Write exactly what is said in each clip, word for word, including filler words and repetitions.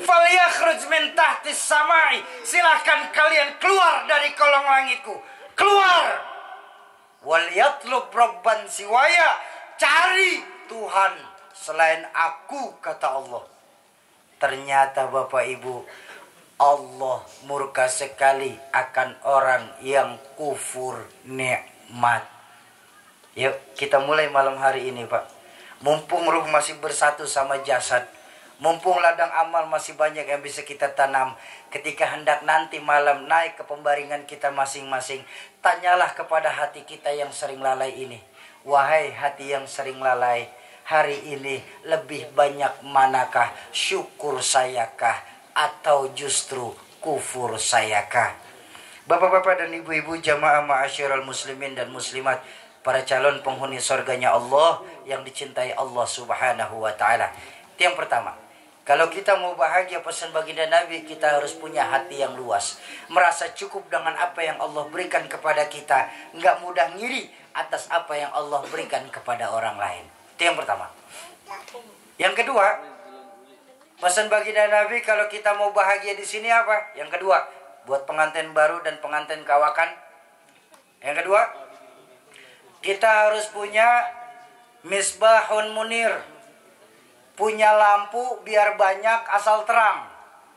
falyakhruj min tahtis samai, silahkan kalian keluar dari kolong langitku, keluar. Wal yatlub rabban siwaya, cari Tuhan selain aku, kata Allah. Ternyata Bapak Ibu, Allah murka sekali akan orang yang kufur nikmat. Yuk kita mulai malam hari ini Pak. Mumpung ruh masih bersatu sama jasad, mumpung ladang amal masih banyak yang bisa kita tanam. Ketika hendak nanti malam naik ke pembaringan kita masing-masing, tanyalah kepada hati kita yang sering lalai ini. Wahai hati yang sering lalai, hari ini lebih banyak manakah syukur sayakah atau justru kufur sayakah? Bapak-bapak dan ibu-ibu jamaah ma'asyiral muslimin dan muslimat, para calon penghuni surganya Allah yang dicintai Allah subhanahu wa ta'ala. Itu yang pertama. Kalau kita mau bahagia, pesan baginda Nabi, kita harus punya hati yang luas. Merasa cukup dengan apa yang Allah berikan kepada kita. Nggak mudah ngiri atas apa yang Allah berikan kepada orang lain. Itu yang pertama. Yang kedua, pesan baginda Nabi, kalau kita mau bahagia di sini apa? Yang kedua, buat pengantin baru dan pengantin kawakan. Yang kedua, kita harus punya misbahun munir. Punya lampu biar banyak asal terang.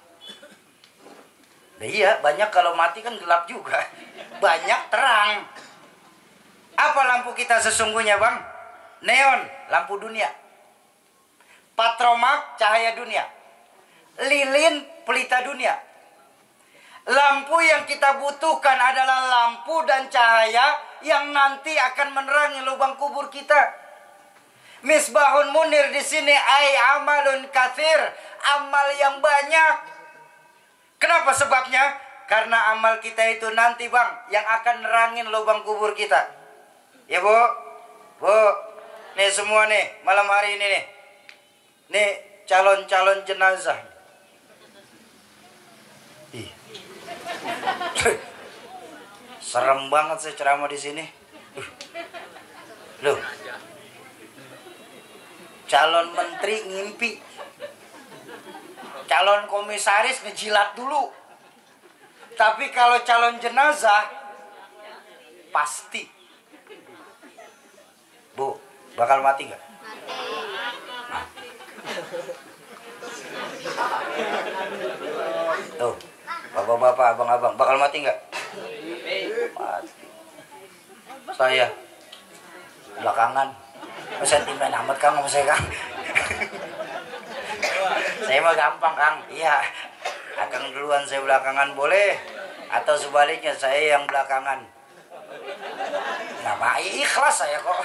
Nah, iya, banyak kalau mati kan gelap juga. Banyak terang. Apa lampu kita sesungguhnya Bang? Neon, lampu dunia. Patromak, cahaya dunia. Lilin, pelita dunia. Lampu yang kita butuhkan adalah lampu dan cahaya yang nanti akan menerangi lubang kubur kita. Misbahun munir di sini ay amalun katsir, amal yang banyak. Kenapa sebabnya? Karena amal kita itu nanti Bang yang akan nerangin lubang kubur kita. Ya Bu, Bu, nih semua nih malam hari ini nih, nih calon-calon jenazah. Ih. Serem banget saya ceramah di sini. Loh. Calon menteri ngimpi. Calon komisaris ngejilat dulu. Tapi kalau calon jenazah pasti. Bu, bakal mati gak? Nah. Tuh, bapak-bapak, abang-abang, bakal mati gak? Mati. Saya belakangan sentimen amat Kang sama saya Kang. Saya mah gampang Kang. Iya, Akang duluan saya belakangan boleh. Atau sebaliknya saya yang belakangan. Nah Pak, ikhlas saya kok.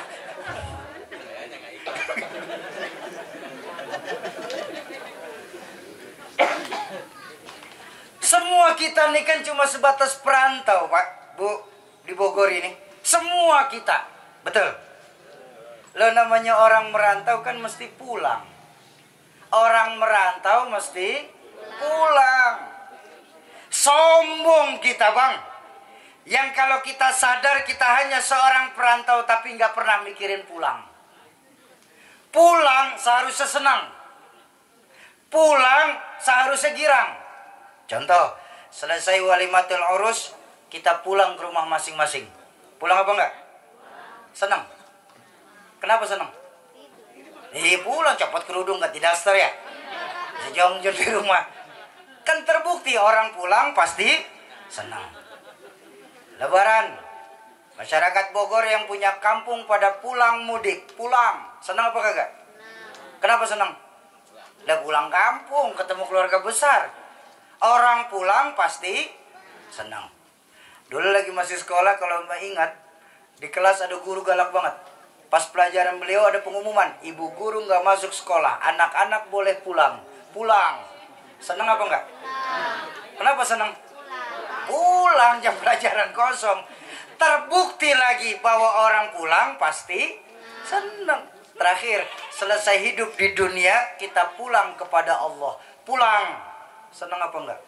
Semua kita nih kan cuma sebatas perantau Pak, Bu, di Bogor ini. Semua kita, betul. Lo namanya orang merantau kan mesti pulang. Orang merantau mesti pulang. Sombong kita Bang. Yang kalau kita sadar kita hanya seorang perantau tapi nggak pernah mikirin pulang. Pulang seharusnya senang. Pulang seharusnya girang. Contoh, selesai walimatul urus, kita pulang ke rumah masing-masing. Pulang apa enggak? Senang. Kenapa senang? Eh pulang copot kerudung ganti daster ya. Sejong-jong di rumah. Kan terbukti orang pulang pasti senang. Lebaran. Masyarakat Bogor yang punya kampung pada pulang mudik. Pulang. Senang apa kagak? Kenapa senang? Lah pulang kampung ketemu keluarga besar. Orang pulang pasti senang. Dulu lagi masih sekolah kalau Mbak ingat, di kelas ada guru galak banget. Pas pelajaran beliau ada pengumuman, ibu guru nggak masuk sekolah, anak-anak boleh pulang. Pulang. Senang apa enggak? Kenapa senang? Pulang jam pelajaran kosong. Terbukti lagi bahwa orang pulang pasti senang. Terakhir, selesai hidup di dunia, kita pulang kepada Allah. Pulang. Senang apa enggak?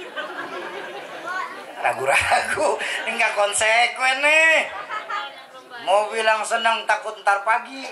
Ragu-ragu. Enggak konsekuen nih. Mau bilang senang takut ntar pagi.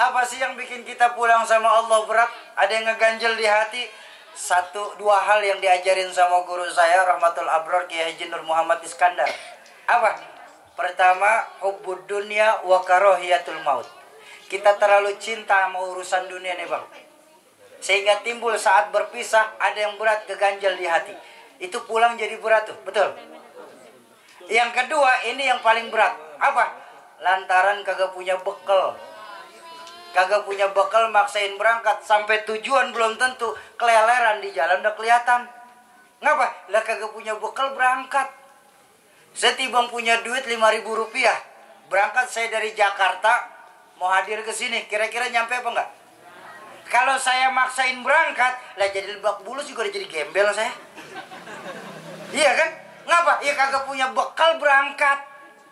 Apa sih yang bikin kita pulang sama Allah berat? Ada yang ngeganjel di hati. Satu dua hal yang diajarin sama guru saya Rahmatul Abrar Kiai Haji Nur Muhammad Iskandar. Apa? Pertama, hubbud dunya wa karahiyatul maut. Kita terlalu cinta sama urusan dunia nih, Bang. Sehingga timbul saat berpisah ada yang berat keganjel di hati. Itu pulang jadi berat tuh, betul? Yang kedua, ini yang paling berat. Apa? Lantaran kagak punya bekal. Kagak punya bekal maksain berangkat. Sampai tujuan belum tentu. Keleleran di jalan udah kelihatan. Ngapa? Lah kagak punya bekal berangkat. Saya tibang punya duit lima ribu rupiah. Berangkat saya dari Jakarta. Mau hadir ke sini. Kira-kira nyampe apa enggak? Kalau saya maksain berangkat. Lah jadi lebak bulus juga udah jadi gembel saya. Iya kan? Ngapa? Ya kagak punya bekal berangkat.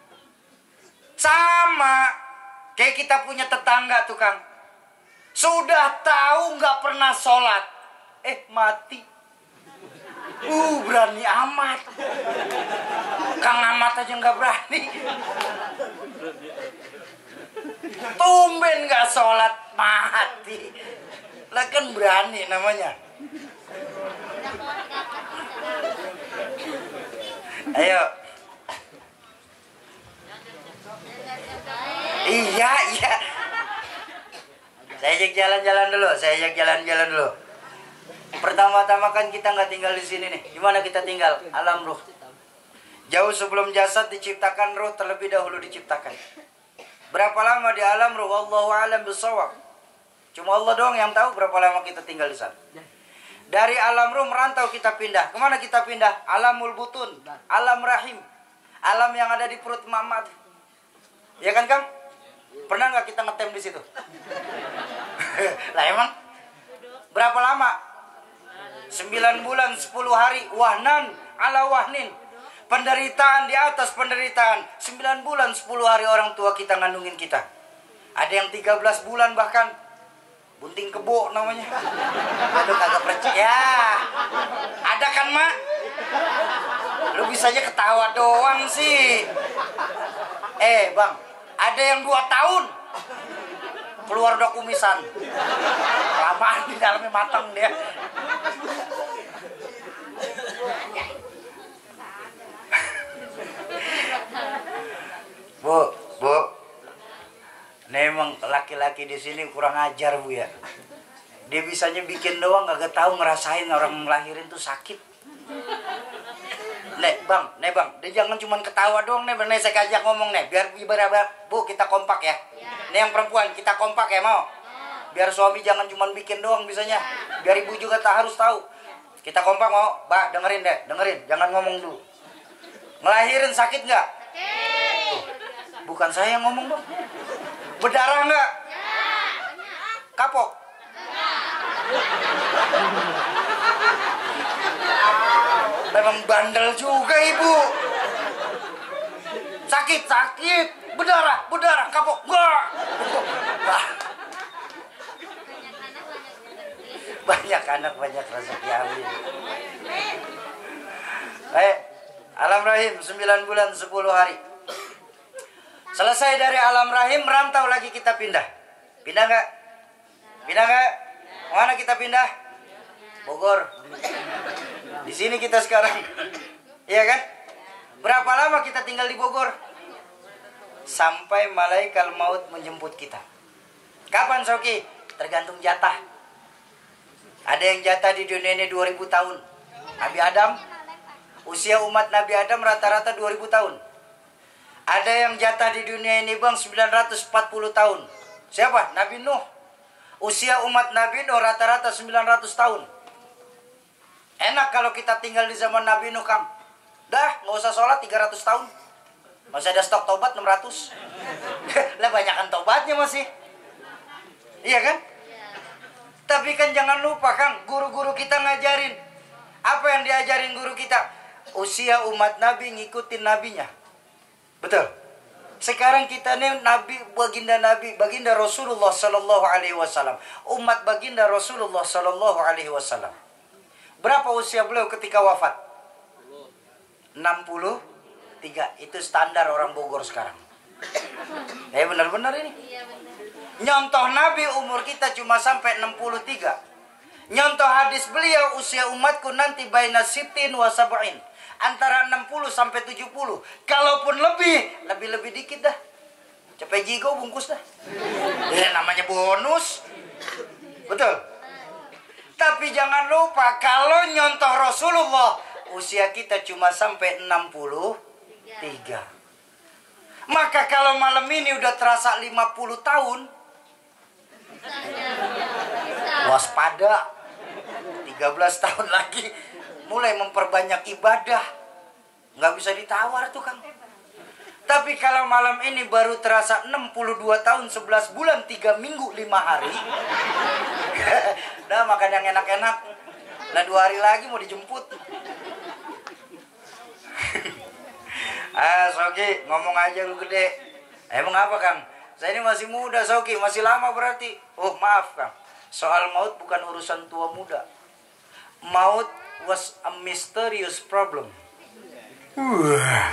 Sama kayak kita punya tetangga tuh, Kang. Sudah tahu nggak pernah sholat, eh mati. Uh berani amat. Kang amat aja nggak berani. Tumben nggak sholat mati. Lah kan berani namanya. Ayo. Iya, iya. Saya ajak jalan-jalan dulu, saya ajak jalan-jalan dulu. Pertama-tama kan kita nggak tinggal di sini nih. Di mana kita tinggal? Alam ruh. Jauh sebelum jasad diciptakan, ruh terlebih dahulu diciptakan. Berapa lama di alam ruh? Wallahu a'lam bishawab. Cuma Allah doang yang tahu berapa lama kita tinggal di sana. Dari alam ruh merantau kita pindah. Kemana kita pindah? Alamul butun, alam rahim, alam yang ada di perut mama. Ya kan, Kang? Pernah nggak kita ngetem di situ? Lah emang berapa lama? Sembilan bulan sepuluh hari. Wahnan ala wahnin. Penderitaan di atas penderitaan. Sembilan bulan sepuluh hari orang tua kita ngandungin kita. Ada yang tiga belas bulan bahkan. Bunting kebo namanya. Aduh kagak percaya. Ada kan, Mak? Lu bisa aja ketawa doang sih. Eh, Bang, ada yang dua tahun keluar udah kumisan. Lamaan di dalamnya matang dia. Bu, Bu. Nah, emang laki-laki di sini kurang ajar, Bu ya. Dia bisanya bikin doang, kagak tahu ngerasain orang ngelahirin tuh sakit. Nek, Bang, nek Bang, dia jangan cuma ketawa doang nih, nih saya ajak ngomong nih, biar ibarat Bu kita kompak ya. Ya. Nih yang perempuan kita kompak ya mau. Biar suami jangan cuma bikin doang bisanya. Biar ibu juga tak harus tahu. Kita kompak mau, Mbak dengerin deh, dengerin, jangan ngomong dulu. Ngelahirin sakit nggak? Sakit. Bukan saya yang ngomong dong. Berdarah nggak? Kapok? Memang bandel juga ibu. Sakit, sakit. Berdarah, berdarah, kapok. Enggak. Banyak anak, banyak rezeki, amin. Eh, alam rahim sembilan bulan sepuluh hari. Selesai dari alam rahim, merantau lagi kita pindah. Pindah nggak? Pindah nggak? Mana kita pindah? Bogor. Di sini kita sekarang. Iya kan? Berapa lama kita tinggal di Bogor? Sampai malaikat maut menjemput kita. Kapan, Soki? Tergantung jatah. Ada yang jatah di dunia ini dua ribu tahun. Nabi Adam, usia umat Nabi Adam rata-rata dua ribu tahun. Ada yang jatah di dunia ini, Bang, sembilan ratus empat puluh tahun. Siapa? Nabi Nuh. Usia umat Nabi Nuh rata-rata sembilan ratus tahun. Enak kalau kita tinggal di zaman Nabi Nuh, Kang. Dah, nggak usah sholat tiga ratus tahun. Masih ada stok tobat enam ratus. Lah banyakan tobatnya masih. Iya kan? Tapi kan jangan lupa, Kang, guru-guru kita ngajarin. Apa yang diajarin guru kita? Usia umat Nabi ngikutin nabinya. Betul. Sekarang kita nih Nabi, baginda Nabi, baginda Rasulullah Sallallahu Alaihi Wasallam. Umat baginda Rasulullah Sallallahu Alaihi Wasallam. Berapa usia beliau ketika wafat? enam puluh tiga. Itu standar orang Bogor sekarang. Eh benar-benar ini. Nyontoh Nabi umur kita cuma sampai enam puluh tiga. Nyontoh hadis beliau, usia umatku nanti baina sitin wa sab'in, antara enam puluh sampai tujuh puluh. Kalaupun lebih, lebih-lebih dikit dah. Cepet jigo bungkus dah. Ya namanya bonus. Betul. Tapi jangan lupa kalau nyontoh Rasulullah, usia kita cuma sampai enam puluh tiga. Maka kalau malam ini udah terasa lima puluh tahun, waspada. tiga belas tahun lagi mulai memperbanyak ibadah. Nggak bisa ditawar tuh Kang. Tapi kalau malam ini baru terasa enam puluh dua tahun, sebelas bulan, tiga minggu, lima hari. Udah makan yang enak-enak. Nah dua hari lagi mau dijemput. Ah Soki, ngomong aja lu gede. Emang apa Kang? Saya ini masih muda Soki, masih lama berarti. Oh maaf Kang, soal maut bukan urusan tua muda. Maut was a mysterious problem. Wah.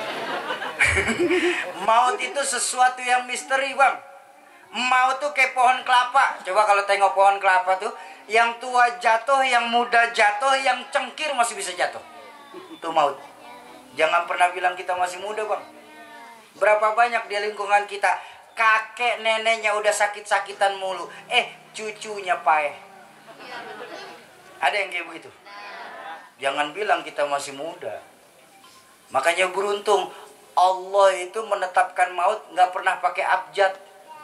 Maut itu sesuatu yang misteri Bang. Maut tuh kayak pohon kelapa. Coba kalau tengok pohon kelapa tuh, yang tua jatuh, yang muda jatuh, yang cengkir masih bisa jatuh. Itu maut. Jangan pernah bilang kita masih muda Bang. Berapa banyak di lingkungan kita kakek neneknya udah sakit-sakitan mulu, eh cucunya paeh. Ada yang kayak begitu. Jangan bilang kita masih muda. Makanya beruntung Allah itu menetapkan maut nggak pernah pakai abjad.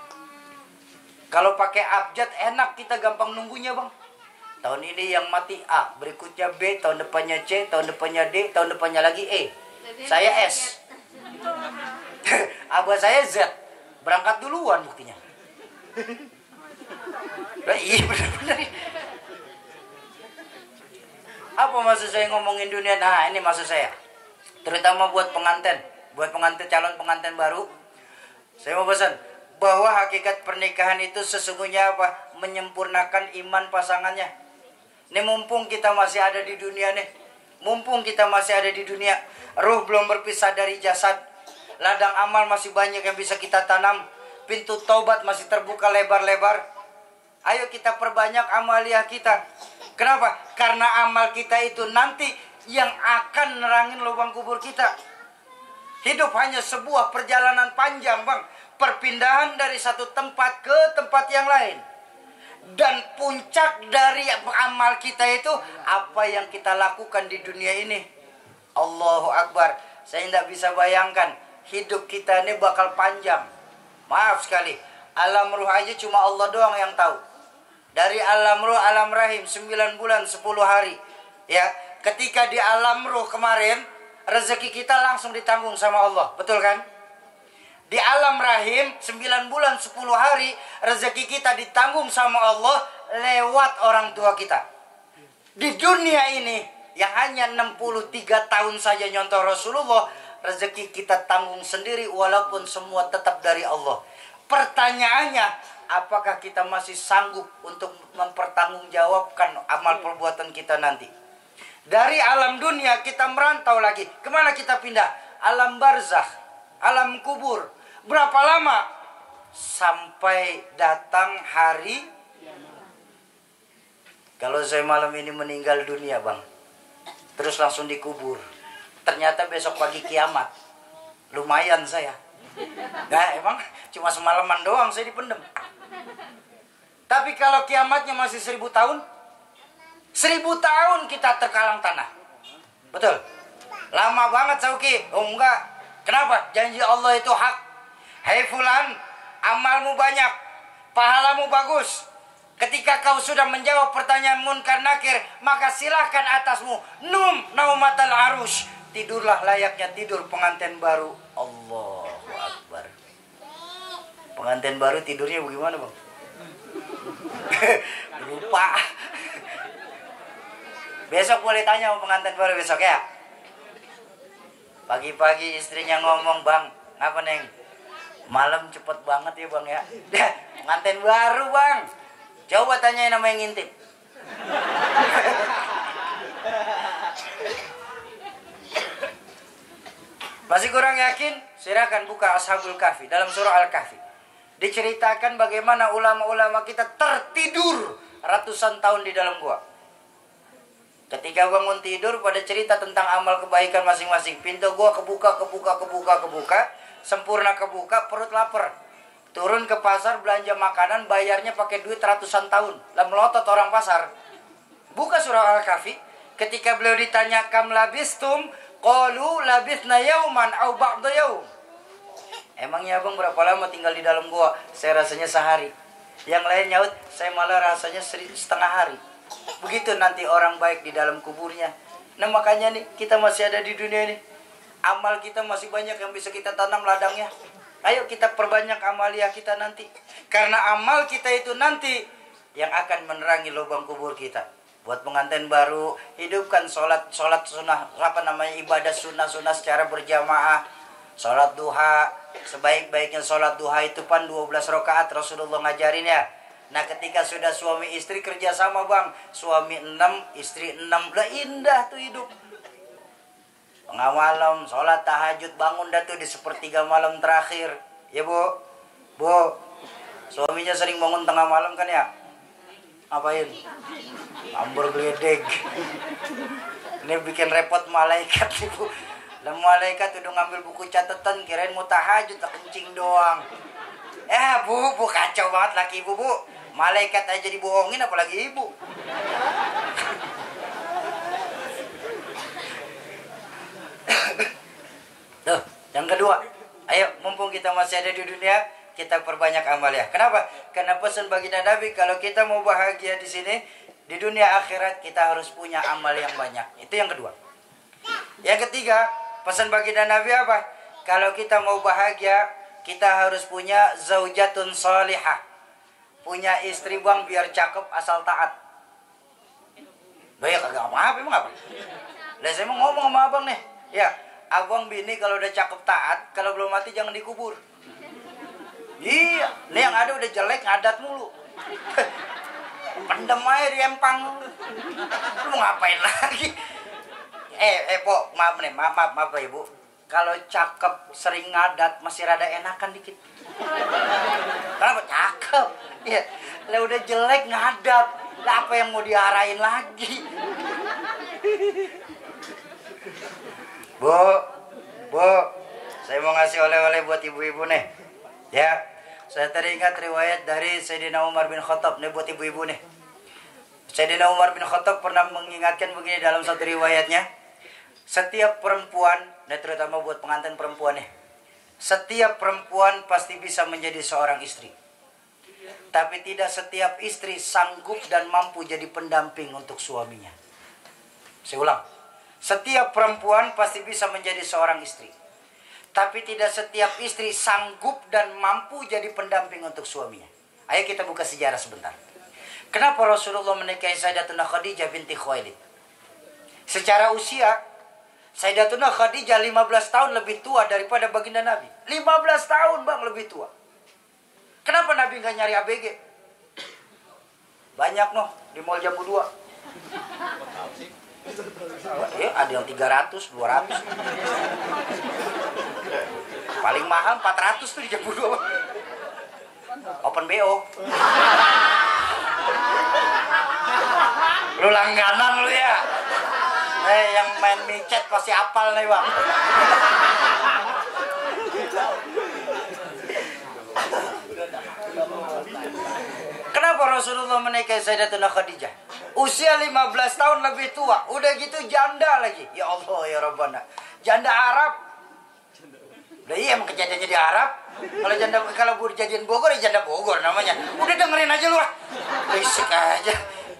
Kalau pakai abjad enak, kita gampang nunggunya Bang. Tahun ini yang mati A, berikutnya B, tahun depannya C, tahun depannya D, tahun depannya lagi E. Saya S. Abah saya Z. Berangkat duluan buktinya. Nah, iya benar-benar. Apa maksud saya ngomongin dunia? Nah ini maksud saya. Terutama buat pengantin. Buat pengantin, calon pengantin baru. Saya mau pesan bahwa hakikat pernikahan itu sesungguhnya apa? Menyempurnakan iman pasangannya. Ini mumpung kita masih ada di dunia nih. Mumpung kita masih ada di dunia. Ruh belum berpisah dari jasad. Ladang amal masih banyak yang bisa kita tanam. Pintu taubat masih terbuka lebar-lebar. Ayo kita perbanyak amaliah kita. Kenapa? Karena amal kita itu nanti yang akan nerangin lubang kubur kita. Hidup hanya sebuah perjalanan panjang Bang. Perpindahan dari satu tempat ke tempat yang lain. Dan puncak dari amal kita itu apa yang kita lakukan di dunia ini. Allahu Akbar. Saya tidak bisa bayangkan hidup kita ini bakal panjang. Maaf sekali, alam ruh aja cuma Allah doang yang tahu. Dari alam ruh, alam rahim, sembilan bulan, sepuluh hari. Ya, ketika di alam ruh kemarin, rezeki kita langsung ditanggung sama Allah. Betul kan? Di alam rahim, sembilan bulan, sepuluh hari, rezeki kita ditanggung sama Allah lewat orang tua kita. Di dunia ini, yang hanya enam puluh tiga tahun saja nyontoh Rasulullah, rezeki kita tanggung sendiri walaupun semua tetap dari Allah. Pertanyaannya, apakah kita masih sanggup untuk mempertanggungjawabkan amal perbuatan kita nanti? Dari alam dunia kita merantau lagi. Kemana kita pindah? Alam barzakh, alam kubur. Berapa lama? Sampai datang hari. Kalau saya malam ini meninggal dunia Bang, terus langsung dikubur, ternyata besok pagi kiamat. Lumayan saya. Nah emang cuma semalaman doang saya dipendem. Tapi kalau kiamatnya masih seribu tahun, seribu tahun kita terkalang tanah. Betul? Lama banget Sauki. Oh enggak. Kenapa? Janji Allah itu hak. Hei fulan, amalmu banyak, pahalamu bagus. Ketika kau sudah menjawab pertanyaan munkar nakir, maka silahkan atasmu num naumatal arush. Tidurlah layaknya tidur pengantin baru. Allahu Akbar. Pengantin baru tidurnya bagaimana Bang? Lupa. Besok boleh tanya sama pengantin baru besok ya. Pagi-pagi istrinya ngomong, Bang, ngapa Neng? Malam cepet banget ya Bang ya. Pengantin baru Bang. Coba tanyain nama yang ngintip. Masih kurang yakin? Silakan buka Ashabul Kahfi dalam surah Al-Kahfi. Diceritakan bagaimana ulama-ulama kita tertidur ratusan tahun di dalam gua. Ketika bangun tidur pada cerita tentang amal kebaikan masing-masing. Pintu gua kebuka, kebuka, kebuka, kebuka. Sempurna kebuka, perut lapar. Turun ke pasar belanja makanan, bayarnya pakai duit ratusan tahun. Lah melotot orang pasar. Buka surah Al-Kahfi. Ketika beliau ditanya, kam labistum? Qalu labithna yauman au ba'da yaum. Emangnya abang berapa lama tinggal di dalam gua? Saya rasanya sehari. Yang lain nyaut, saya malah rasanya setengah hari. Begitu nanti orang baik di dalam kuburnya. Nah makanya nih kita masih ada di dunia ini. Amal kita masih banyak yang bisa kita tanam ladangnya. Ayo kita perbanyak amalia kita nanti. Karena amal kita itu nanti yang akan menerangi lubang kubur kita. Buat pengantin baru, hidupkan sholat sholat sunnah, apa namanya, ibadah sunnah-sunnah secara berjamaah. Sholat duha, sebaik-baiknya sholat duha itu pan dua belas rakaat Rasulullah ngajarin ya. Nah ketika sudah suami istri kerja sama bang, suami enam, istri enam, lah indah tuh hidup. Tengah malam, sholat tahajud, bangun dah tuh di sepertiga malam terakhir. Ya bu, bu, suaminya sering bangun tengah malam kan ya? Ngapain? Ambur geledek. Ini bikin repot malaikat nih bu. Dan malaikat udah ngambil buku catatan, kirain mau tahajud, tak kencing doang. Eh bu, bu kacau banget laki ibu bu. Malaikat aja dibohongin apalagi ibu. Tuh, yang kedua. Ayo, mumpung kita masih ada di dunia, kita perbanyak amal ya. Kenapa? Karena pesan baginda Nabi, kalau kita mau bahagia di sini, di dunia akhirat kita harus punya amal yang banyak. Itu yang kedua. Yang ketiga, pesan baginda Nabi apa? Kalau kita mau bahagia, kita harus punya zaujatun salihah. Punya istri bang biar cakep asal taat. Banyak kagak apa-apa, emang apa? Lah saya mau ngomong sama abang nih. Ya, abang bini kalau udah cakep taat, kalau belum mati jangan dikubur. Iya, nih yang ada udah jelek ngadat mulu. Pendem aja di empang. Lu mau ngapain lagi? Eh, eh, po, maaf nih, maaf, maaf, maaf ibu. Kalau cakep sering ngadat masih rada enakan dikit. Kenapa? Cakep. Iya, lah udah jelek ngadat. Lah apa yang mau diarahin lagi? Bu, bu, saya mau ngasih oleh-oleh buat ibu-ibu nih. Ya, saya teringat riwayat dari Sayyidina Umar bin Khattab nih buat ibu-ibu nih. Sayyidina Umar bin Khattab pernah mengingatkan begini dalam satu riwayatnya. Setiap perempuan, dan terutama buat pengantin perempuan nih, setiap perempuan pasti bisa menjadi seorang istri. Tapi tidak setiap istri sanggup dan mampu jadi pendamping untuk suaminya. Saya ulang. Setiap perempuan pasti bisa menjadi seorang istri. Tapi tidak setiap istri sanggup dan mampu jadi pendamping untuk suaminya. Ayo kita buka sejarah sebentar. Kenapa Rasulullah menikahi Sayyidatuna Khadijah binti Khuwailid? Secara usia, Sayyidatuna Khadijah lima belas tahun lebih tua daripada baginda Nabi. lima belas tahun bang lebih tua. Kenapa Nabi nggak nyari A B G? Banyak noh di Mall Jambu dua. Ya, ada yang tiga ratus, dua ratus. Paling mahal empat ratus tuh di Jambu dua. Open B O. Lu langganan lu ya. Eh, yang main micet pasti apal nih bang. Kenapa Rasulullah menikahi Sayyidatuna Khadijah? Usia lima belas tahun lebih tua. Udah gitu janda lagi. Ya Allah ya Rabbana. Janda Arab. Udah iya emang kejadiannya di Arab. Kalau janda kalau berjadian Bogor ya janda Bogor namanya. Udah dengerin aja lu lah. Berisik aja.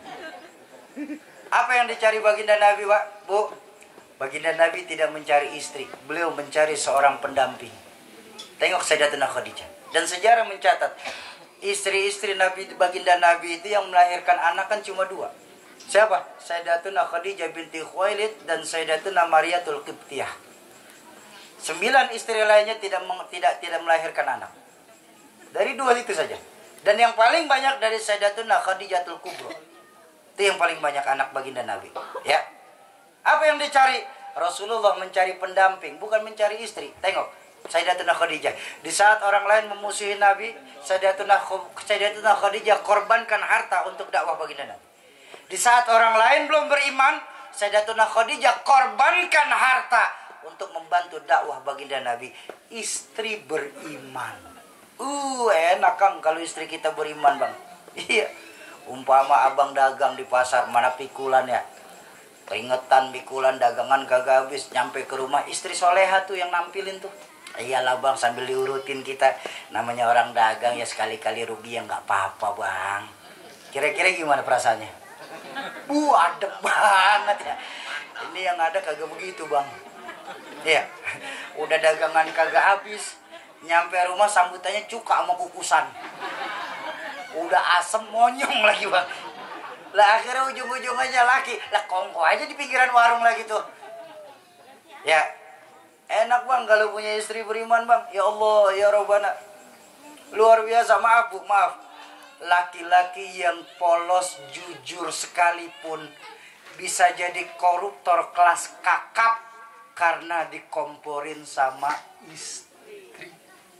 Apa yang dicari baginda Nabi, Pak? Bu? Baginda Nabi tidak mencari istri. Beliau mencari seorang pendamping. Tengok Sayyidatuna Khadijah. Dan sejarah mencatat, istri-istri Nabi, baginda Nabi itu yang melahirkan anak kan cuma dua. Siapa? Sayyidatuna Khadijah binti Khuwailid dan Sayyidatuna Mariyatul Qibtiyah. Sembilan istri lainnya tidak tidak tidak melahirkan anak. Dari dua itu saja. Dan yang paling banyak dari Sayyidatuna Khadijatul Kubra. Itu yang paling banyak anak baginda Nabi. Ya. Apa yang dicari? Rasulullah mencari pendamping, bukan mencari istri. Tengok, Sayyidatuna Khadijah. Di saat orang lain memusuhi Nabi, Sayyidatuna Sayyidatuna Khadijah korbankan harta untuk dakwah baginda Nabi. Di saat orang lain belum beriman, Sayyidatuna Khadijah korbankan harta untuk membantu dakwah baginda Nabi. Istri beriman. Uh, enak Kang kalau istri kita beriman, Bang. Iya. Umpama abang dagang di pasar, mana pikulan ya? Keringetan pikulan, dagangan kagak habis, nyampe ke rumah istri soleha tuh yang nampilin tuh. Iyalah Bang, sambil diurutin kita. Namanya orang dagang ya, sekali-kali rugi ya nggak apa-apa Bang. Kira-kira gimana perasaannya? Uh, adem banget ya. Ini yang ada kagak begitu Bang. Iya. Udah dagangan kagak habis, nyampe rumah sambutannya cuka sama kukusan. Udah asem monyong lagi Bang. Lah akhirnya ujung-ujungnya laki. Lah kongko aja di pinggiran warung lagi tuh. Ya. Enak Bang kalau punya istri beriman Bang. Ya Allah, ya Rabbana. Luar biasa, maaf Bu, maaf. Laki-laki yang polos, jujur sekalipun bisa jadi koruptor kelas kakap karena dikomporin sama istri.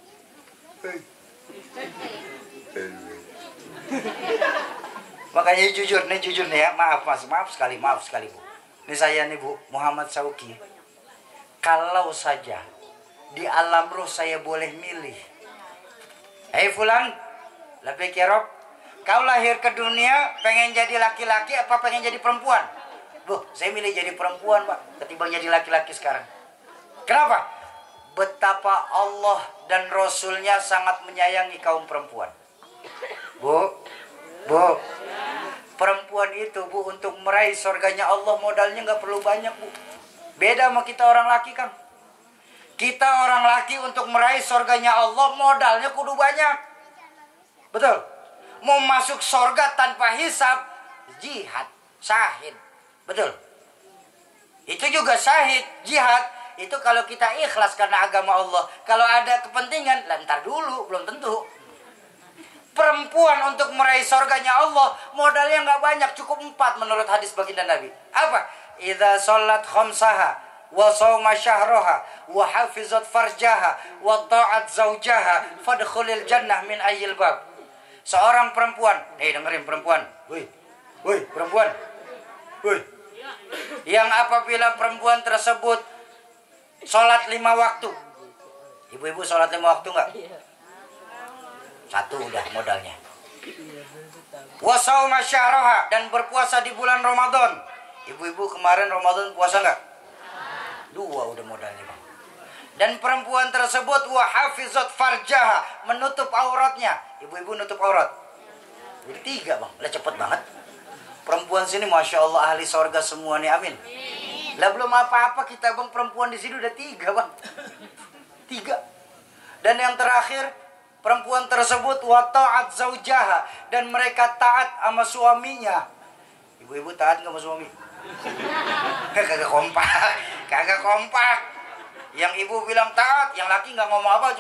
Makanya jujur nih, jujur nih ya. Maaf Mas, maaf sekali, maaf sekali Bu. Ini saya nih Bu, Muhammad Sauki. Kalau saja di alam ruh saya boleh milih. Hei Fulan, lebih kerok, kau lahir ke dunia pengen jadi laki-laki apa pengen jadi perempuan? Bu, saya milih jadi perempuan Pak, ketimbang jadi laki-laki sekarang. Kenapa? Betapa Allah dan Rasulnya sangat menyayangi kaum perempuan. Bu, Bu, perempuan itu Bu untuk meraih surganya Allah modalnya nggak perlu banyak Bu. Beda sama kita orang laki kan. Kita orang laki untuk meraih surganya Allah modalnya kudu banyak. Betul. Mau masuk surga tanpa hisab, jihad, syahid. Betul. Itu juga syahid, jihad. Itu kalau kita ikhlas karena agama Allah. Kalau ada kepentingan, lantar dulu, belum tentu. Perempuan untuk meraih surganya Allah modalnya nggak banyak, cukup empat menurut hadis baginda Nabi. Apa? Idza sholat khamsaha wa shawma syahraha wa hafizat farjaha wa ta'at zaujaha fadkhulil jannah min ayyil bab. Seorang perempuan, eh dengerin perempuan. Woi. Woi, perempuan. Woi. Yang apabila perempuan tersebut sholat lima waktu. Ibu-ibu sholat lima waktu enggak? Satu udah modalnya. Wa shawma syahraha, dan berpuasa di bulan Ramadan. Ibu-ibu kemarin Ramadan puasa nggak? Dua udah modalnya Bang. Dan perempuan tersebut wa hafizat farjaha, menutup auratnya. Ibu-ibu nutup aurat. Udah tiga Bang. Lah cepet banget. Perempuan sini Masya Allah ahli sorga semua nih, amin. Lah belum apa-apa kita Bang, perempuan di sini udah tiga Bang. Tiga. Dan yang terakhir, perempuan tersebut wa ta'at zaujaha, dan mereka taat sama suaminya. Ibu-ibu taat nggak sama suami? Kagak kompak, kagak kompak. Yang ibu bilang taat, yang laki nggak ngomong apa.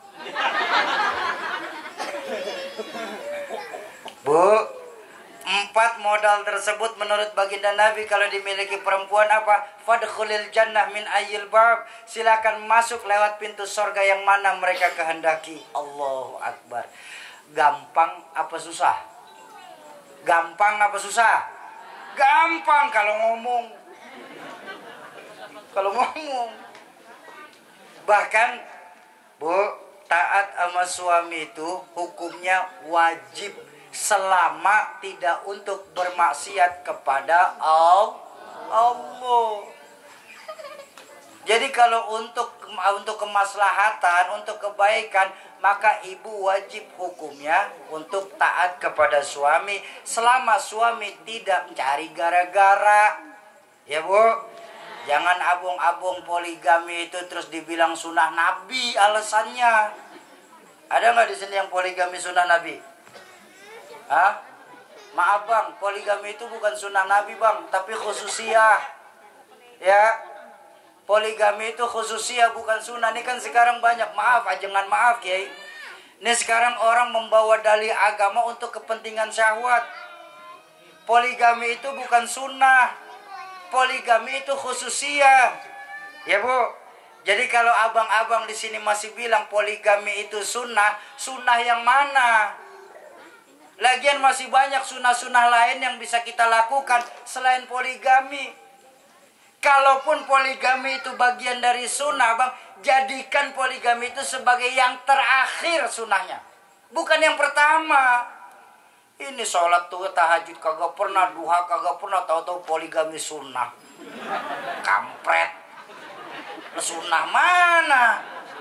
Bu, empat modal tersebut menurut baginda Nabi kalau dimiliki perempuan apa? Fadkhulil jannah min ayyil bab. Silakan masuk lewat pintu surga yang mana mereka kehendaki. Allahu Akbar. Gampang apa susah? Gampang apa susah? Gampang kalau ngomong. Kalau ngomong. Bahkan Bu, taat sama suami itu hukumnya wajib selama tidak untuk bermaksiat kepada Allah. Jadi kalau untuk untuk kemaslahatan, untuk kebaikan, maka ibu wajib hukumnya untuk taat kepada suami selama suami tidak mencari gara-gara. Ya Bu, jangan abung-abung poligami itu terus dibilang sunnah Nabi alasannya. Ada nggak di sini yang poligami sunnah Nabi? Hah? Maaf Bang, poligami itu bukan sunnah Nabi Bang, tapi khususiyah. Ya. Poligami itu khususnya bukan sunnah. Ini kan sekarang banyak, maaf, jangan maaf Kiai. Ini sekarang orang membawa dalih agama untuk kepentingan syahwat. Poligami itu bukan sunnah. Poligami itu khususnya. Ya Bu, Jadi kalau abang-abang di sini masih bilang poligami itu sunnah, sunnah yang mana? Lagian masih banyak sunnah-sunnah lain yang bisa kita lakukan selain poligami. Kalaupun poligami itu bagian dari sunnah, bang, jadikan poligami itu sebagai yang terakhir sunnahnya, bukan yang pertama. Ini sholat tuh tahajud kagak pernah, duha kagak pernah, tahu-tahu poligami sunnah. Kampret. Sunnah mana?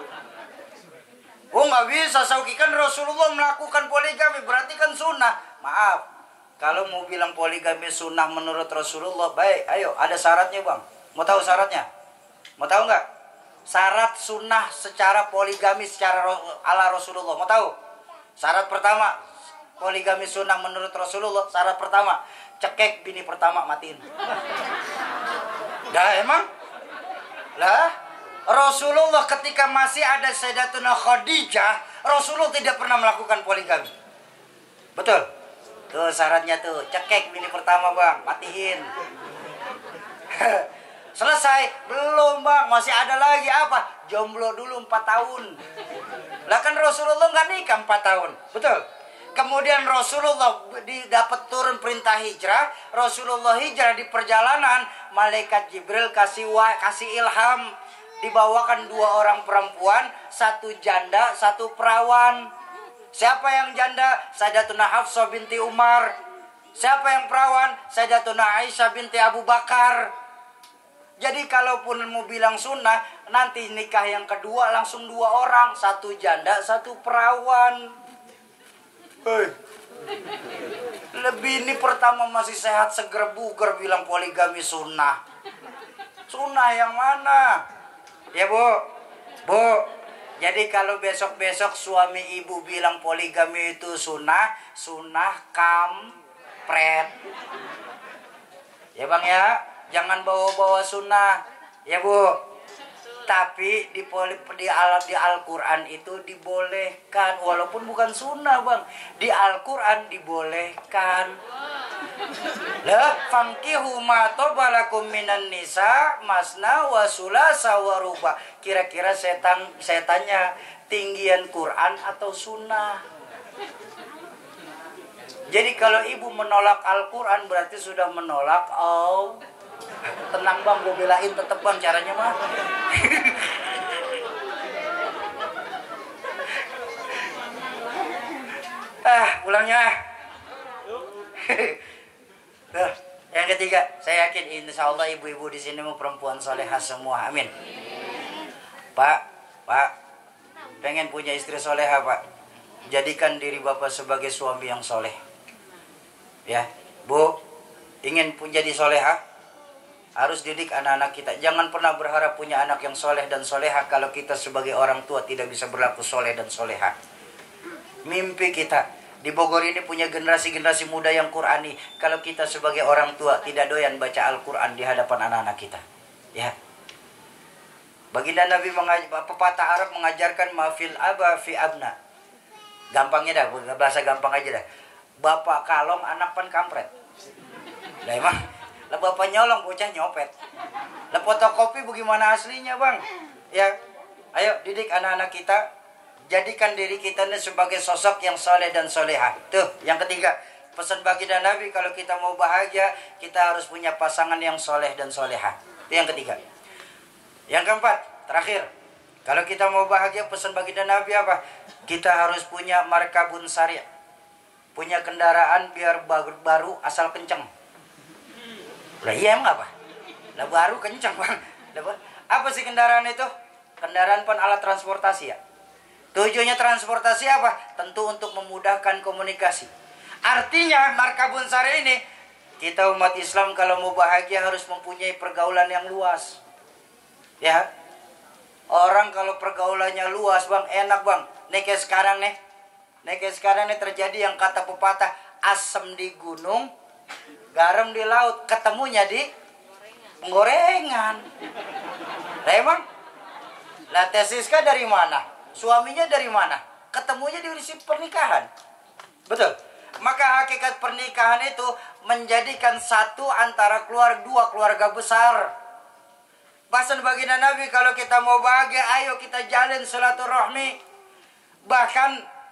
Oh nggak bisa, Sauki, kan Rasulullah melakukan poligami, berarti kan sunnah. Maaf, kalau mau bilang poligami sunnah menurut Rasulullah, baik, ayo, ada syaratnya bang. Mau tahu syaratnya? Mau tahu nggak? Syarat sunnah secara poligami secara ala Rasulullah. Mau tahu? Syarat pertama, poligami sunnah menurut Rasulullah. Syarat pertama, cekek bini pertama, matiin. Dah emang? Lah, Rasulullah ketika masih ada Sayyidatuna Khadijah, Rasulullah tidak pernah melakukan poligami. Betul? Tuh syaratnya tuh, cekek bini pertama bang, matiin. Selesai? Belum bang, masih ada lagi apa? Jomblo dulu empat tahun. Lah kan Rasulullah nggak nikah empat tahun, betul? Kemudian Rasulullah didapat turun perintah hijrah. Rasulullah hijrah di perjalanan, malaikat Jibril kasih wa, kasih ilham, dibawakan dua orang perempuan, satu janda, satu perawan. Siapa yang janda? Sayyidatuna Hafsah binti Umar. Siapa yang perawan? Sayyidatuna Aisyah binti Abu Bakar. Jadi kalaupun mau bilang sunnah, nanti nikah yang kedua langsung dua orang, satu janda, satu perawan. Hei. Lebih ini pertama masih sehat seger buger bilang poligami sunnah. Sunnah yang mana? Ya bu, bu. Jadi kalau besok-besok suami ibu bilang poligami itu sunnah, sunnah kampret. Ya bang ya, jangan bawa-bawa sunnah. Ya bu. Tapi di di al di Al-Qur'an itu dibolehkan, walaupun bukan sunnah bang, di Al-Qur'an dibolehkan. Lah fankihu ma tabalakum minan nisa masna wa sulasa wa ruba. Kira-kira setan setannya tinggian Quran atau sunnah? Jadi kalau ibu menolak Al-Qur'an berarti sudah menolak oh. Tenang bang, gue belain tetep bang caranya mah. Ah, pulangnya. Nah, yang ketiga, saya yakin insya Allah ibu-ibu di sini mau perempuan solehah semua, amin. Pak, Pak, pengen punya istri solehah pak, jadikan diri bapak sebagai suami yang soleh. Ya, bu, ingin pun jadi solehah, harus didik anak-anak kita. Jangan pernah berharap punya anak yang soleh dan soleha kalau kita sebagai orang tua tidak bisa berlaku soleh dan soleha. Mimpi kita di Bogor ini punya generasi-generasi muda yang Qurani. Kalau kita sebagai orang tua tidak doyan baca Al-Quran di hadapan anak-anak kita, ya. Baginda Nabi mengajar, pepatah Arab mengajarkan mafil aba fi abna. Gampangnya dah, bahasa gampang aja dah. Bapak kalong, anak pan kampret. Lah emang lah bapak nyolong, bocah nyopet. Lah fotokopi bagaimana aslinya bang? Ya, ayo didik anak-anak kita, jadikan diri kita ini sebagai sosok yang soleh dan soleha. Tuh, yang ketiga, pesan baginda Nabi kalau kita mau bahagia, kita harus punya pasangan yang soleh dan soleha. Itu yang ketiga. Yang keempat, terakhir, kalau kita mau bahagia, pesan baginda Nabi apa? Kita harus punya markabun syari', punya kendaraan biar baru asal kenceng. Lah iya emang apa? Lah baru kencang bang. Lah, apa sih kendaraan itu? Kendaraan pun alat transportasi ya. Tujuannya transportasi apa? Tentu untuk memudahkan komunikasi. Artinya markabun syari' ini, kita umat Islam kalau mau bahagia harus mempunyai pergaulan yang luas. Ya. Orang kalau pergaulannya luas bang, enak bang. Nih kayak sekarang nih. Nih kayak sekarang nih terjadi yang kata pepatah, asam di gunung, garam di laut, ketemunya di penggorengan. Lah emang? Lah Teh Siska dari mana? Suaminya dari mana? Ketemunya di resepsi pernikahan. Betul. Maka hakikat pernikahan itu menjadikan satu antara keluarga, dua keluarga besar. Bahkan baginda Nabi, kalau kita mau bahagia, ayo kita jalin silaturahmi. Bahkan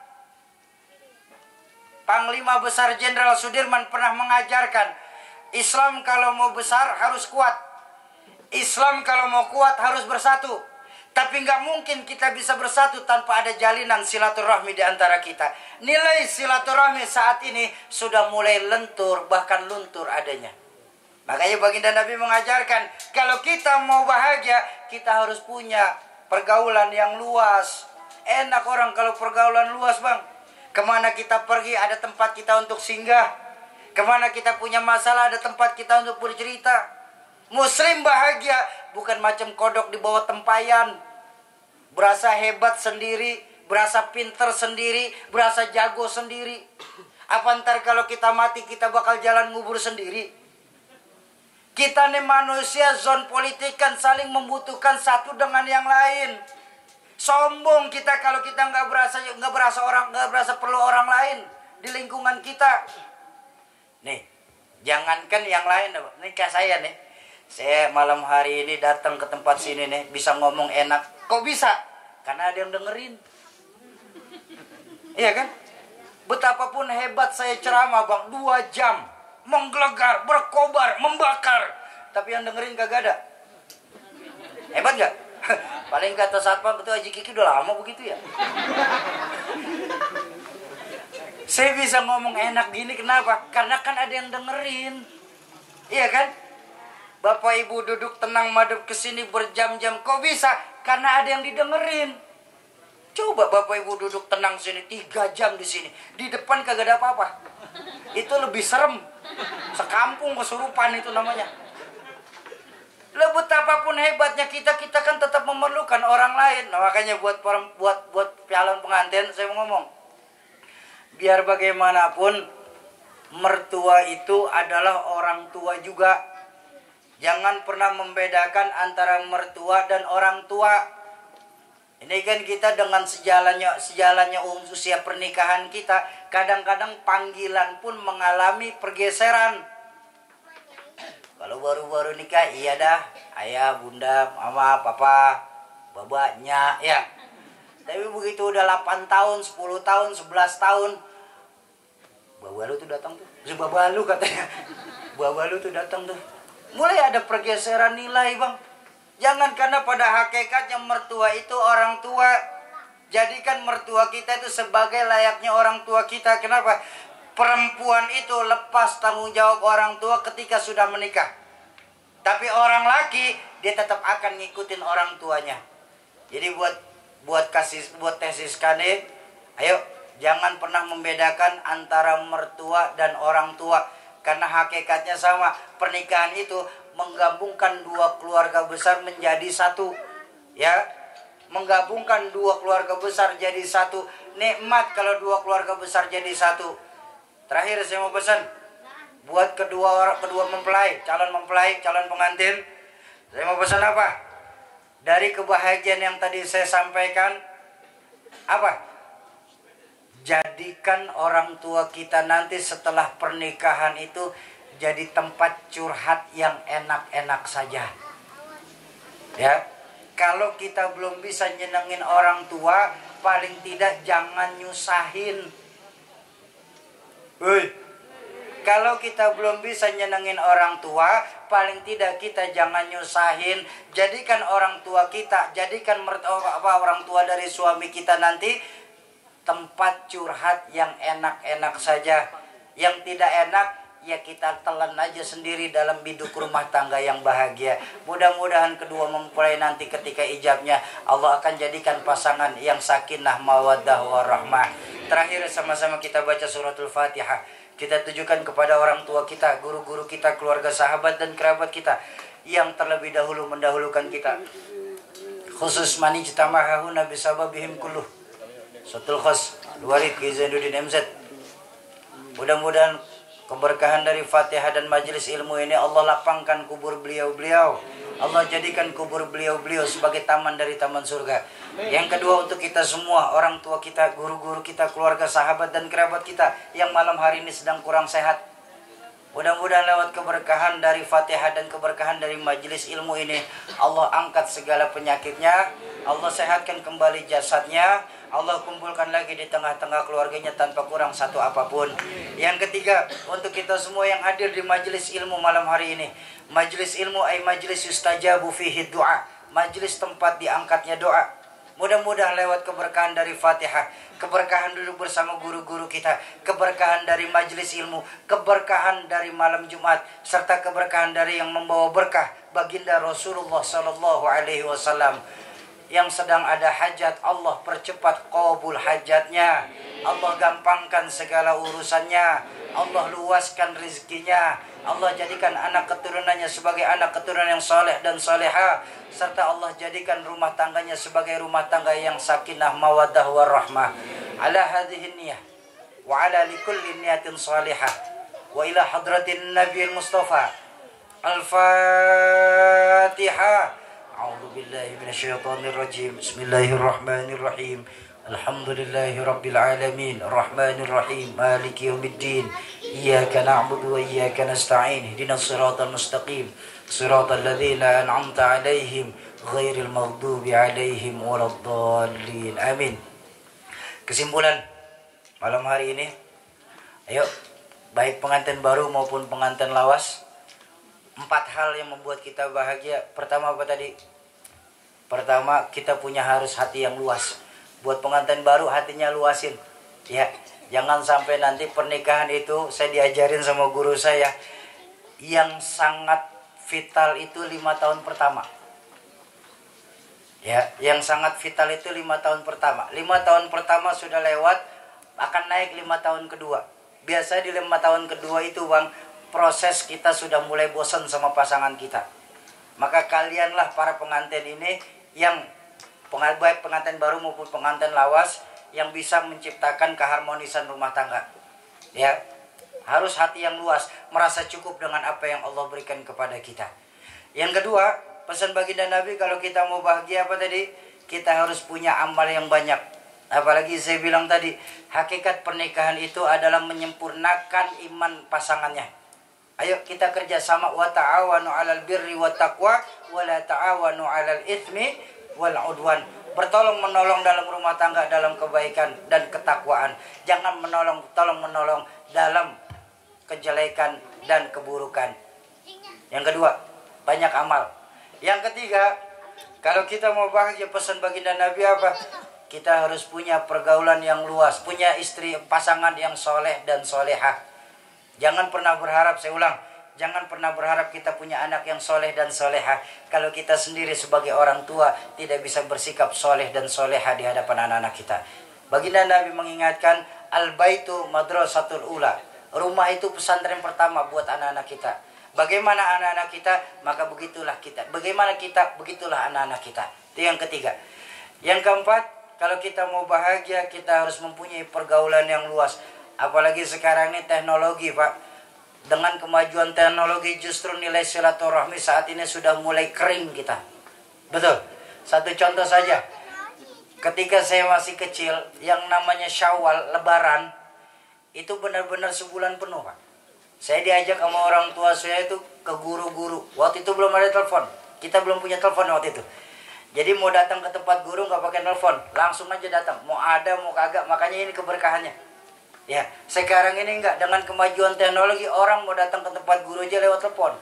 Panglima Besar Jenderal Sudirman pernah mengajarkan, Islam kalau mau besar harus kuat. Islam kalau mau kuat harus bersatu. Tapi nggak mungkin kita bisa bersatu tanpa ada jalinan silaturahmi di antara kita. Nilai silaturahmi saat ini sudah mulai lentur, bahkan luntur adanya. Makanya baginda Nabi mengajarkan, kalau kita mau bahagia, kita harus punya pergaulan yang luas. Enak orang kalau pergaulan luas, bang. Kemana kita pergi ada tempat kita untuk singgah. Kemana kita punya masalah ada tempat kita untuk bercerita. Muslim bahagia bukan macam kodok di bawah tempayan. Berasa hebat sendiri, berasa pinter sendiri, berasa jago sendiri. Apa ntar kalau kita mati kita bakal jalan ngubur sendiri? Kita nih manusia, zon politik kan saling membutuhkan satu dengan yang lain. Sombong kita kalau kita nggak berasa nggak berasa orang nggak berasa perlu orang lain di lingkungan kita. Nih, jangankan yang lain, nih kayak saya nih. Saya malam hari ini datang ke tempat sini nih, bisa ngomong enak. Kok bisa? Karena ada yang dengerin. Iya kan? Betapapun hebat saya ceramah, bang, dua jam. Menggelegar, berkobar, membakar. Tapi yang dengerin kagak ada. Hebat gak? Paling kata satpam, betul Haji Kiki udah lama begitu ya. Saya bisa ngomong enak gini kenapa? Karena kan ada yang dengerin. Iya kan? Bapak ibu duduk tenang madep kesini berjam-jam. Kok bisa? Karena ada yang didengerin. Coba bapak ibu duduk tenang sini tiga jam di sini. Di depan kagak ada apa-apa. Itu lebih serem. Sekampung kesurupan itu namanya. Lah betapapun hebatnya kita, kita kan tetap memerlukan orang lain. Nah, makanya buat buat buat calon pengantin saya mau ngomong. Biar bagaimanapun mertua itu adalah orang tua juga. Jangan pernah membedakan antara mertua dan orang tua. Ini kan kita dengan sejalannya sejalannya usia pernikahan kita, kadang-kadang panggilan pun mengalami pergeseran. Kalau baru-baru nikah, iya dah, ayah, bunda, mama, papa, babanya, ya. Tapi begitu udah delapan tahun, sepuluh tahun, sebelas tahun, baba lu tuh datang tuh. Si baba lu katanya, baba lu tuh datang tuh. Mulai ada pergeseran nilai, bang. Jangan, karena pada hakikatnya mertua itu orang tua. Jadikan mertua kita itu sebagai layaknya orang tua kita. Kenapa? Perempuan itu lepas tanggung jawab orang tua ketika sudah menikah. Tapi orang laki, dia tetap akan ngikutin orang tuanya. Jadi buat buat kasih buat tesis kade, ayo jangan pernah membedakan antara mertua dan orang tua. Karena hakikatnya sama. Pernikahan itu menggabungkan dua keluarga besar menjadi satu, ya, menggabungkan dua keluarga besar jadi satu. Nikmat kalau dua keluarga besar jadi satu. Terakhir saya mau pesan buat kedua orang, kedua mempelai, calon mempelai, calon pengantin, saya mau pesan apa? Dari kebahagiaan yang tadi saya sampaikan, apa? Jadikan orang tua kita nanti setelah pernikahan itu jadi tempat curhat yang enak-enak saja. Ya, kalau kita belum bisa nyenengin orang tua, paling tidak jangan nyusahin. Hei, kalau kita belum bisa nyenengin orang tua, paling tidak kita jangan nyusahin. Jadikan orang tua kita, jadikan mertua apa orang tua dari suami kita nanti tempat curhat yang enak-enak saja. Yang tidak enak, ya kita telan aja sendiri dalam biduk rumah tangga yang bahagia. Mudah-mudahan kedua mempelai nanti ketika ijabnya Allah akan jadikan pasangan yang sakinah mawaddah warahmah. Terakhir sama-sama kita baca suratul Fatihah. Kita tujukan kepada orang tua kita, guru-guru kita, keluarga, sahabat dan kerabat kita yang terlebih dahulu mendahulukan kita. Khusus mani jitamahahuna bisababihim kulluh. Suratul Khas Warid Zainuddin M Z. Mudah-mudahan keberkahan dari Fatihah dan majelis ilmu ini Allah lapangkan kubur beliau-beliau. Allah jadikan kubur beliau-beliau sebagai taman dari taman surga. Yang kedua, untuk kita semua, orang tua kita, guru-guru kita, keluarga, sahabat dan kerabat kita yang malam hari ini sedang kurang sehat. Mudah-mudahan lewat keberkahan dari Fatihah dan keberkahan dari majelis ilmu ini, Allah angkat segala penyakitnya, Allah sehatkan kembali jasadnya, Allah kumpulkan lagi di tengah-tengah keluarganya tanpa kurang satu apapun. Yang ketiga, untuk kita semua yang hadir di majelis ilmu malam hari ini, majelis ilmu ay majelis yustajabu fihi doa, majelis tempat diangkatnya doa. Mudah-mudahan lewat keberkahan dari Fatihah, keberkahan duduk bersama guru-guru kita, keberkahan dari majelis ilmu, keberkahan dari malam Jumat, serta keberkahan dari yang membawa berkah baginda Rasulullah Sallallahu Alaihi Wasallam. Yang sedang ada hajat, Allah percepat qabul hajatnya, Allah gampangkan segala urusannya, Allah luaskan rizkinya, Allah jadikan anak keturunannya sebagai anak keturunan yang soleh dan soleha, serta Allah jadikan rumah tangganya sebagai rumah tangga yang sakinah mawaddah warahmah. Ala hadhihi niyah wa ala likulli niyatin salihah wa ila hadratin nabiyil mustafa. Al-Fatihah. A'udzu billahi minasyaitonir rajim. Bismillahirrahmanirrahim. Alhamdulillahi rabbil alamin, arrahmanir rahim, maliki yaumiddin. Iyyaka na'budu wa iyyaka nasta'in. Ihdinas siratal mustaqim, siratal ladzina an'amta 'alaihim ghairil maghdubi 'alaihim waladdallin. Amin. Kesimpulan malam hari ini, ayo baik pengantin baru maupun pengantin lawas, empat hal yang membuat kita bahagia. Pertama apa tadi? Pertama, kita punya harus hati yang luas. Buat pengantin baru, hatinya luasin. Ya, jangan sampai nanti pernikahan itu, saya diajarin sama guru saya, yang sangat vital itu lima tahun pertama. Ya, yang sangat vital itu lima tahun pertama. Lima tahun pertama sudah lewat, akan naik lima tahun kedua. Biasa di lima tahun kedua itu, Bang, proses kita sudah mulai bosan sama pasangan kita. Maka kalianlah para pengantin ini yang baik pengantin baru maupun pengantin lawas yang bisa menciptakan keharmonisan rumah tangga. Ya, harus hati yang luas, merasa cukup dengan apa yang Allah berikan kepada kita. Yang kedua, pesan baginda Nabi kalau kita mau bahagia apa tadi? Kita harus punya amal yang banyak. Apalagi saya bilang tadi, hakikat pernikahan itu adalah menyempurnakan iman pasangannya. Ayo kita kerjasama, wa ta'awanu 'alal birri wat taqwa wa la ta'awanu 'alal itsmi wal 'udwan. Bertolong menolong dalam rumah tangga dalam kebaikan dan ketakwaan. Jangan menolong tolong menolong dalam kejelekan dan keburukan. Yang kedua, banyak amal. Yang ketiga, kalau kita mau bahagia, pesan baginda Nabi apa? Kita harus punya pergaulan yang luas, punya istri pasangan yang soleh dan solehah. Jangan pernah berharap, saya ulang, jangan pernah berharap kita punya anak yang soleh dan soleha kalau kita sendiri sebagai orang tua tidak bisa bersikap soleh dan soleha di hadapan anak-anak kita. Baginda Nabi mengingatkan, al-baitu madrasatul ula. Rumah itu pesantren pertama buat anak-anak kita. Bagaimana anak-anak kita, maka begitulah kita. Bagaimana kita, begitulah anak-anak kita. Itu yang ketiga. Yang keempat, kalau kita mau bahagia, kita harus mempunyai pergaulan yang luas. Apalagi sekarang ini teknologi, Pak. Dengan kemajuan teknologi justru nilai silaturahmi saat ini sudah mulai kering kita. Betul. Satu contoh saja. Ketika saya masih kecil, yang namanya Syawal, Lebaran, itu benar-benar sebulan penuh, Pak. Saya diajak sama orang tua saya itu ke guru-guru. Waktu itu belum ada telepon. Kita belum punya telepon waktu itu. Jadi mau datang ke tempat guru nggak pakai telepon, langsung aja datang. Mau ada, mau kagak, makanya ini keberkahannya. Ya, sekarang ini enggak, dengan kemajuan teknologi orang mau datang ke tempat guru aja lewat telepon.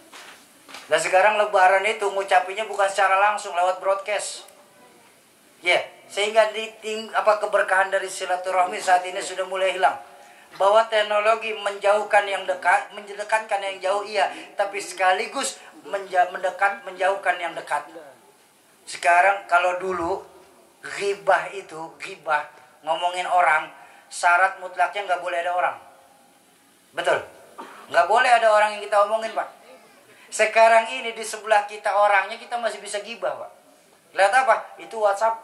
Dan sekarang Lebaran itu ngucapinnya bukan secara langsung, lewat broadcast. Ya, sehingga di tim, apa keberkahan dari silaturahmi saat ini sudah mulai hilang. Bahwa teknologi menjauhkan yang dekat, mendekatkan yang jauh iya, tapi sekaligus menja- mendekat menjauhkan yang dekat. Sekarang kalau dulu ghibah itu, ghibah ngomongin orang, syarat mutlaknya nggak boleh ada orang. Betul? Nggak boleh ada orang yang kita omongin, Pak. Sekarang ini di sebelah kita orangnya, kita masih bisa gibah, Pak. Lihat apa? Itu WhatsApp.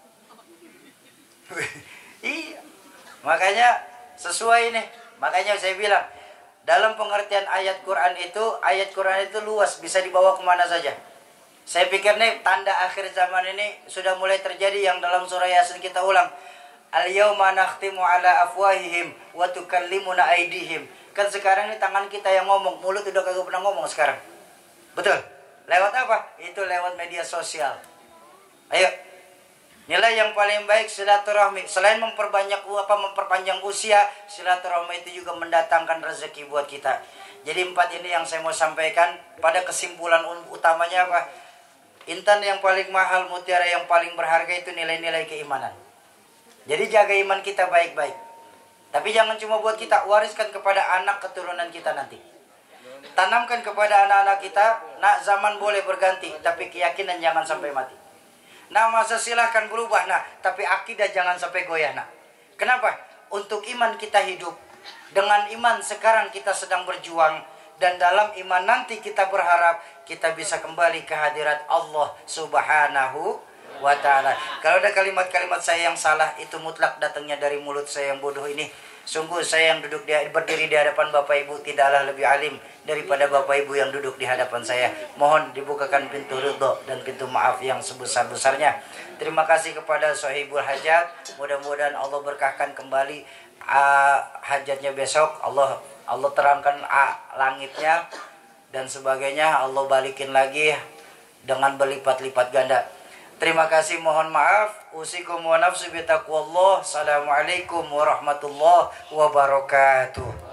Iya. Makanya sesuai ini. Makanya saya bilang, dalam pengertian ayat Quran itu, ayat Quran itu luas, bisa dibawa kemana saja. Saya pikir nih, tanda akhir zaman ini sudah mulai terjadi yang dalam surah Yasin kita ulang. Al-yawma nakhtimu ala afwahihim wa tukallimuna aydihim. Kan sekarang ini tangan kita yang ngomong, mulut udah kagak pernah ngomong sekarang. Betul? Lewat apa? Itu lewat media sosial. Ayo. Nilai yang paling baik silaturahmi. Selain memperbanyak apa memperpanjang usia, silaturahmi itu juga mendatangkan rezeki buat kita. Jadi empat ini yang saya mau sampaikan. Pada kesimpulan utamanya apa? Intan yang paling mahal, mutiara yang paling berharga itu nilai-nilai keimanan. Jadi jaga iman kita baik-baik. Tapi jangan cuma buat kita, wariskan kepada anak keturunan kita nanti. Tanamkan kepada anak-anak kita, nak zaman boleh berganti, tapi keyakinan jangan sampai mati. Nah masa silahkan berubah, nah tapi akidah jangan sampai goyah, nah. Kenapa? Untuk iman kita hidup. Dengan iman sekarang kita sedang berjuang. Dan dalam iman nanti kita berharap kita bisa kembali ke hadirat Allah Subhanahu wa ta'ala. Kalau ada kalimat-kalimat saya yang salah, itu mutlak datangnya dari mulut saya yang bodoh ini. Sungguh saya yang duduk di, berdiri di hadapan Bapak Ibu tidaklah lebih alim daripada Bapak Ibu yang duduk di hadapan saya. Mohon dibukakan pintu ridho dan pintu maaf yang sebesar-besarnya. Terima kasih kepada Sohibul Hajat. Mudah-mudahan Allah berkahkan kembali uh, hajatnya besok. Allah Allah terangkan uh, langitnya dan sebagainya. Allah balikin lagi dengan berlipat-lipat ganda. Terima kasih, mohon maaf. Usikum wa nafsi bitaqwallah. Assalamualaikum warahmatullahi wabarakatuh.